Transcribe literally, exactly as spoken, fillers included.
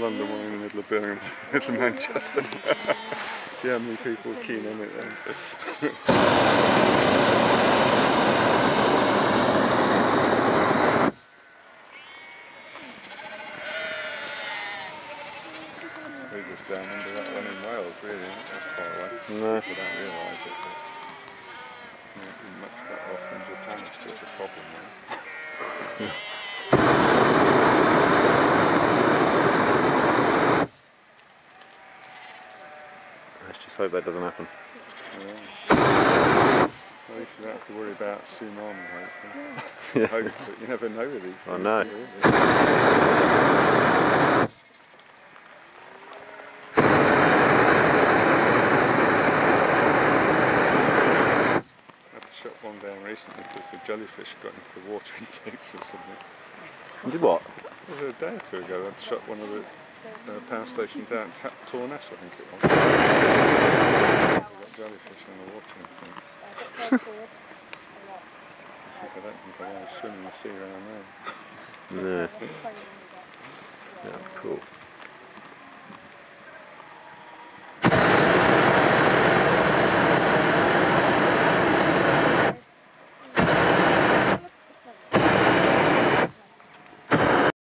London, one in the middle of Birmingham, middle of Manchester. See how many people are keen on it then. We're just down under that one in Wales, really. That's far away. No. People don't realise it, but it's not much better off than Japan. It's just a problem, really. Let's just hope that doesn't happen. Yeah. At least you don't have to worry about tsunami, hopefully. Yeah. Hope, but you never know with these things. I know. Really. I had to shut one down recently because the jellyfish got into the water intakes or something. Did what? It was a day or two ago. I had to shut one of the uh, power stations down, Tap Torness, I think it was. Got jellyfish in the water and things. I think I don't think I want to swim in the sea around there. No. Yeah, cool.